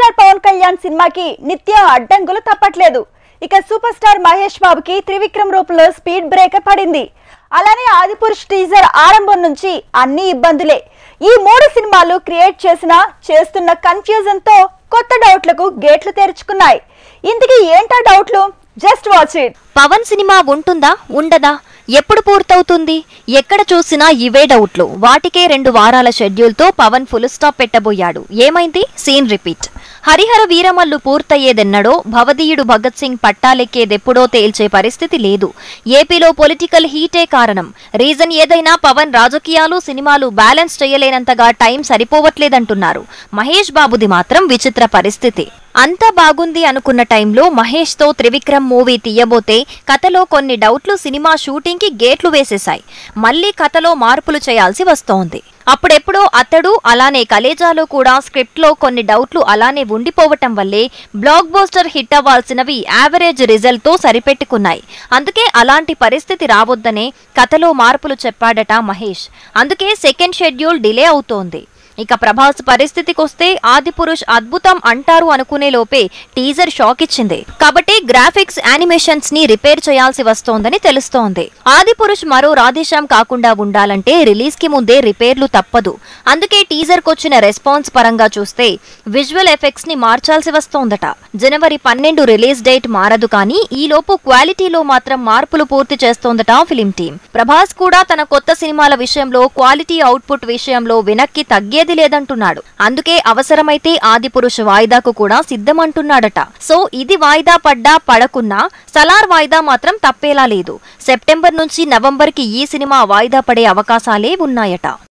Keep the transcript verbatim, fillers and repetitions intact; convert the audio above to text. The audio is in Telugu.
స్టార్ పవన్ కళ్యాణ్ సినిమాకి నిత్యం అడ్డంకులు తప్పట్లేదు. ఇక సూపర్ స్టార్ మహేష్ బాబుకి త్రివిక్రమ్ రూపంలో స్పీడ్ బ్రేకర్ పడింది. అలానే ఆదిపురుష్ టీజర్ ఆరంభం నుంచి అన్ని ఇబ్బందులే. ఈ మూడు సినిమాలు క్రియేట్ చేసిన చేస్తున్న కన్ఫ్యూజన్ తో కొత్త డౌట్లకు గేట్లు తెరుచుకున్నాయి. ఇంతకీ ఏంటా డౌట్లు? Just watch it. పవన్ సినిమా ఉంటుందా ఉండదా, ఎప్పుడు పూర్తవుతుంది, ఎక్కడ చూసినా ఇవే డౌట్లు. వాటికే రెండు వారాల షెడ్యూల్ తో పవన్ ఫుల్ స్టాప్ పెట్టబోయాడు. ఏమైంది? Scene repeat. హరిహర వీరమల్లు పూర్తయ్యేదెన్నడో, భవదీయుడు భగత్ సింగ్ పట్టాలెక్కేదెప్పుడో తేల్చే పరిస్థితి లేదు. ఏపీలో పొలిటికల్ హీటే కారణం. రీజన్ ఏదైనా పవన్ రాజకీయాలు సినిమాలు బ్యాలెన్స్ చేయలేనంతగా టైం సరిపోవట్లేదంటున్నారు. మహేష్ బాబుది మాత్రం విచిత్ర పరిస్థితి. అంతా బాగుంది అనుకున్న టైంలో మహేష్ తో త్రివిక్రమ్ మూవీ తీయబోతే కథలో కొన్ని డౌట్లు సినిమా షూటింగ్ కి గేట్లు వేసేశాయి. మళ్లీ కథలో మార్పులు చేయాల్సి వస్తోంది. అప్పుడెప్పుడో అతడు అలానే కలేజాలో కూడా స్క్రిప్ట్ లో కొన్ని డౌట్లు అలానే ఉండిపోవటం వల్లే బ్లాక్ బస్టర్ హిట్ అవ్వాల్సినవి యావరేజ్ రిజల్ట్ తో సరిపెట్టుకున్నాయి. అందుకే అలాంటి పరిస్థితి రావద్దనే కథలో మార్పులు చెప్పాడట మహేష్. అందుకే సెకండ్ షెడ్యూల్ డిలే అవుతోంది. ఇక ప్రభాస్ పరిస్థితికొస్తే ఆదిపురుష్ అద్భుతం అంటారు అనుకునే లోపే టీజర్ షాక్ ఇచ్చింది. కాబట్టి గ్రాఫిక్స్ యానిమేషన్స్ ని రిపేర్ చేయాల్సి వస్తోందని తెలుస్తోంది. ఆదిపురుష్ మరో రాధేశ్యామ్ కాకుండా ఉండాలంటే రిలీజ్ కి ముందే రిపేర్లు తప్పదు. అందుకే టీజర్ కొచ్చిన రెస్పాన్స్ పరంగా చూస్తే విజువల్ ఎఫెక్ట్స్ ని మార్చాల్సి వస్తోందట. జనవరి పన్నెండు రిలీజ్ డేట్ మారదు, కానీ ఈ లోపు క్వాలిటీలో మాత్రం మార్పులు పూర్తి చేస్తోందట ఫిలిం టీం. ప్రభాస్ కూడా తన కొత్త సినిమాల విషయంలో క్వాలిటీ అవుట్పుట్ విషయంలో వెనక్కి తగ్గే లేదంటున్నాడు. అందుకే అవసరమైతే ఆదిపురుష్ వాయిదాకు కూడా సిద్ధమంటున్నాడట. సో ఇది వాయిదా పడ్డా పడకున్నా సలార్ వాయిదా మాత్రం తప్పేలా లేదు. సెప్టెంబర్ నుంచి నవంబర్ కి ఈ సినిమా వాయిదా పడే అవకాశాలే ఉన్నాయట.